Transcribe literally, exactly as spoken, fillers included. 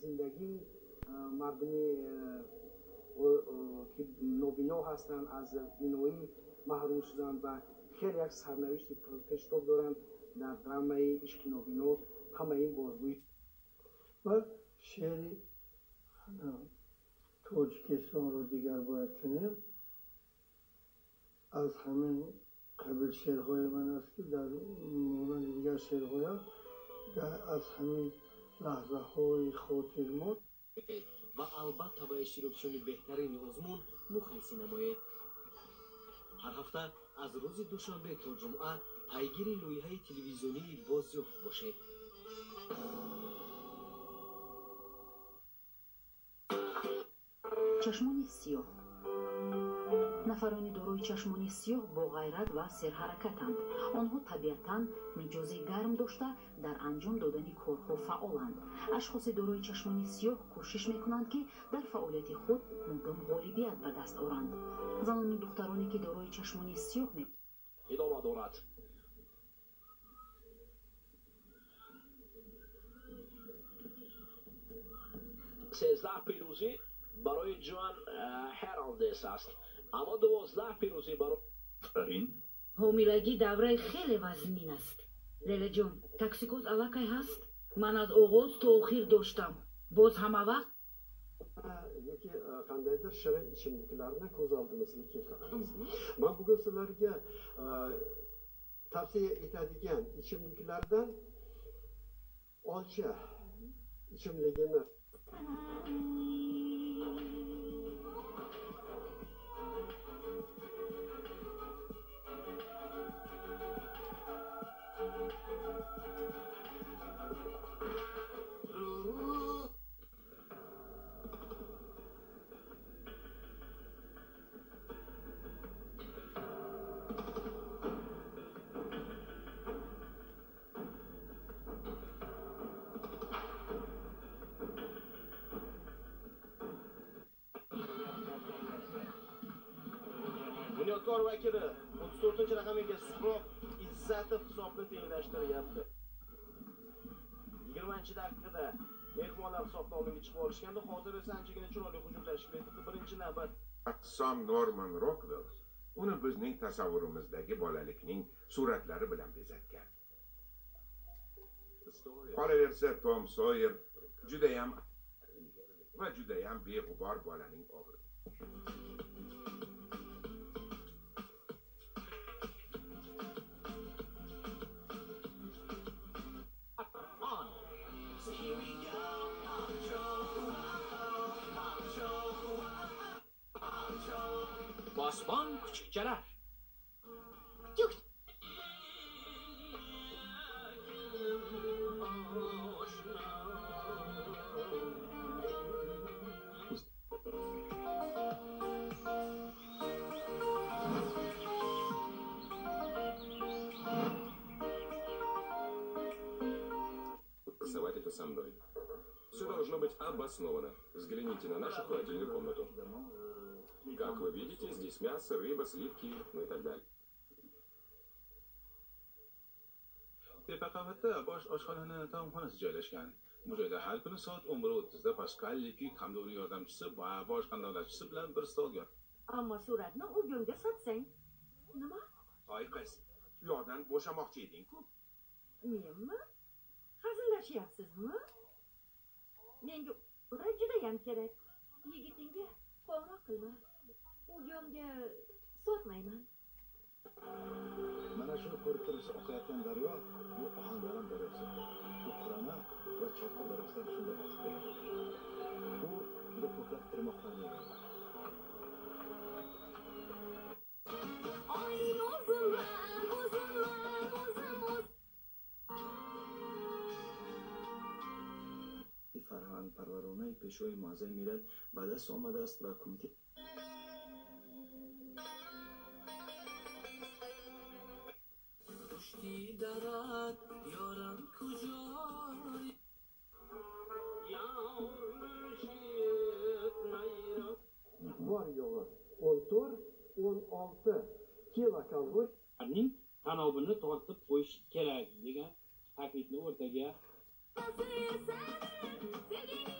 زندگی مردمی که نابینا هستند از بینایی محروم شدند و خیلی یک سرنوشت پیشتاب دارند در درامای عشق نابینا. همه این بازگویی و شعر تاجیکستان رو دیگر باید کنیم. از همین قبل شعرهای من است که در مورد دیگر شعرهایم از همین لحظه های خاطر ما و البته با اشتراکشون بهترین آزمون مخلصی نماید. هر هفته از روز دوشنبه تا جمعه پیگیر لویهای تلویزیونی بازیافت باشید. چشمان سیاه. نفرانی دارای چشمان سیاه با غیرت و سرحرکتند. آنها طبیعتاً مجازی گرم داشته در انجام دادن کارها فعالند. اشخاص دارای چشمان سیاه کوشش میکنند که در فعالیت خود مدام غالبیت به دست آورند. زنان و دخترانی که دارای چشمان سیاه می ادامه دارد. سیزده پیروزی برای جوان هرالدس است، اما دوازده پیروزی برای این حاملگی دوره خیلی وزنین است. لیلا جان، تاکسیکوز علاقه هست؟ من از آغاز تا آخر داشتم. باز همه وقت yeki qandaydir shirin ichimliklarni ko'z oldimizga keltiramiz. Men bugun sizlarga tavsiya etadigan ichimliklardan olcha ichimligini Bunyodkor vakili o'ttiz to'rtinchi raqamiga Suhrob Izzatov hisobni tenglashtiryapti. yigirmanchi daqiqada mehmonlar hisobda oldinga chiqib olishganda, hozir esa anchagina chiroyli hujum tashkil etdi. Birinchi navbat Raqsom Norman Rockwell uni bizning tasavvurimizdagi bolalikning suratlari bilan bezatgan. Qolaversa Tom Sawyer judayam va judayam beg'ubor bolaning obro'si. Osmon kuchukchalar. Рисовать это со мной. Все должно быть обосновано. Взгляните на нашу холодильную комнату. Как вы видите, здесь мясо, рыба, сливки, ну и так далее. Tepaqavatda bosh oshxonani taomxonasi joylashgan. Bu joyda har kuni soat o'n bir o'ttizda Paskalniki hamdoni yordamchisi va bosh qandolatchisi bilan bir stolga. Ammo suratni o'g'limga sotsang. Nima? Toy qiz, uyoqdan bo'shamoqchi eding-ku. Menmi? Hazillashyapsizmi? Menga ura judayam kerak. Yigitingga qo'ng'iroq qilma. O'g'limga sotmayman. Mana shuni ko'rib turibsiz, oqayotgan daryo, bu Ohangaron daryosi. Bu Qur'ona va Chorqa daryosidan shunday oqib keladi. Bu juda ko'plab tirmoqlarni yig'adi. Oy uzunman, uzunman, uzun. فرهنگ پرورانه پیشوی معظم میرد به دست آمده است و کمیته پشتی درد یارم کجای Var yo'g'i o'n to'rt o'n olti kilokaloriya tanobini tortib qo'yish kerak degan taklifni o'rtaga